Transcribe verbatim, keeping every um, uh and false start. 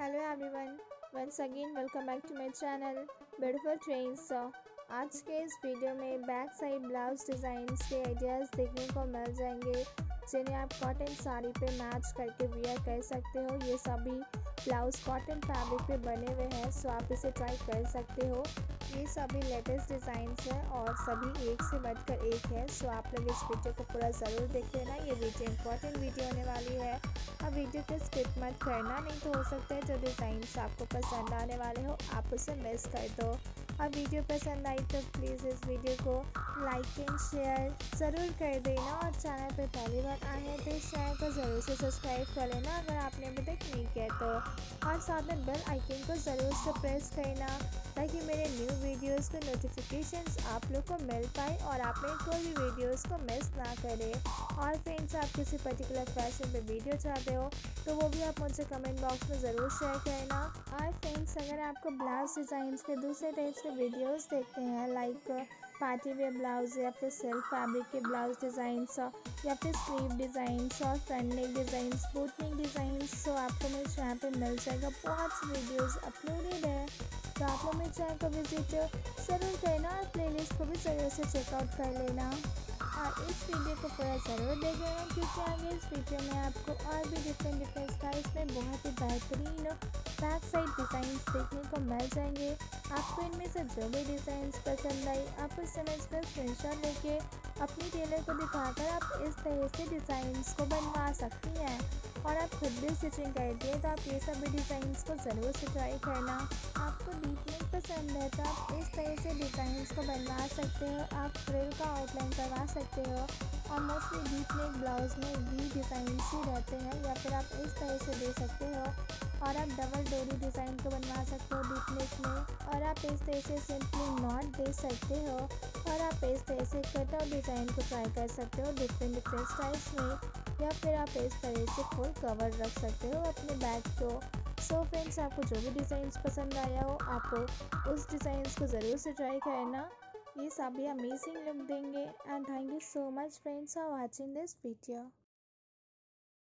Hello everyone, once again welcome back to my channel beautiful trends. आज के इस video में बैक साइड ब्लाउज डिज़ाइंस के ideas देखने को मिल जाएंगे जिन्हें आप कॉटन साड़ी पे मैच करके वियर कर सकते हो। ये सभी ब्लाउज कॉटन फैब्रिक पे बने हुए हैं, सो आप इसे ट्राई कर सकते हो। ये सभी लेटेस्ट डिज़ाइंस हैं और सभी एक से बढ़कर एक है, सो आप लोग इस वीडियो को पूरा ज़रूर देख लेना। ये वीडियो इंपॉर्टेंट वीडियो होने वाली है। अब वीडियो को स्किप मत करना, नहीं तो हो सकता है जो डिज़ाइंस आपको पसंद आने वाले हो आप उसे मिस कर दो। अब वीडियो पसंद आई तो प्लीज़ इस वीडियो को लाइक एंड शेयर ज़रूर कर देना और चैनल पर पहली बार आए हैं तो इस चैनल को ज़रूर से सब्सक्राइब कर लेना अगर आपने अभी तक नहीं किया तो, और साथ में बेल आइकन को ज़रूर से प्रेस करना ताकि मेरे न्यू वीडियोस के नोटिफिकेशंस आप लोग को मिल पाए और आप मेरे कोई भी वीडियोस को मिस ना करें। और फ्रेंड्स, आप किसी पर्टिकुलर फैशन पे वीडियो चाहते हो तो वो भी आप मुझसे कमेंट बॉक्स में ज़रूर शेयर करना। और फ्रेंड्स, अगर आपको ब्लाउज डिज़ाइंस के दूसरे टाइप्स के वीडियोस देखते हैं लाइक पार्टी वेयर ब्लाउज या फिर सेल्फ फैब्रिक के ब्लाउज डिज़ाइंस या फिर स्लीव डिज़ाइंस और front neck designs, boot neck designs, तो आपको मेरे चैनल पे मिल जाएगा। बहुत सी वीडियोस अपलोडेड है, तो आप लोग मेरे चैनल को विजिट ज़रूर करना और प्लेलिस्ट को भी ज़रूर से चेकआउट कर लेना और इस वीडियो को पूरा ज़रूर देख लेना क्योंकि आगे इस वीडियो में आपको और भी डिफरेंट डिफरेंट स्टाइल्स में बहुत ही बेहतरीन बैक साइड डिज़ाइंस देखने को मिल जाएंगे। आपको इनमें से जो भी डिज़ाइंस पसंद आई आप उस समझ कर स्क्रीनशॉट लेके अपनी टेलर को दिखाकर आप इस तरह से डिज़ाइंस को बनवा सकती हैं और आप खुद भी स्टिचिंग करती है तो आप ये सभी डिज़ाइंस को ज़रूर से ट्राई करना। आपको डीप नेक पसंद है तो आप इस तरह से डिज़ाइंस को बनवा सकते हो, आप फ्रिल का आउटलाइन करवा सकते हो और मोस्टली डीप नेक ब्लाउज में वी डिज़ाइंस ही रहते हैं या फिर आप इस तरह से दे सकते हो और आप डबल डोरी डिज़ाइन को बनवा सकते हो डीप नेक में और आप इस तरह से सिंपली नॉट दे सकते हो और आप इस तरह से कटआउट डिज़ाइन को ट्राई कर सकते हो डिफरेंट डिफरेंट स्टाइल्स में या फिर आप इस तरह से फुल कवर रख सकते हो अपने बैग को। सो फ्रेंड्स, आपको जो भी डिज़ाइंस पसंद आया हो आप उस डिज़ाइंस को ज़रूर से ट्राई करना, ये सभी अमेजिंग लुक देंगे। And thank you so much friends for watching this video.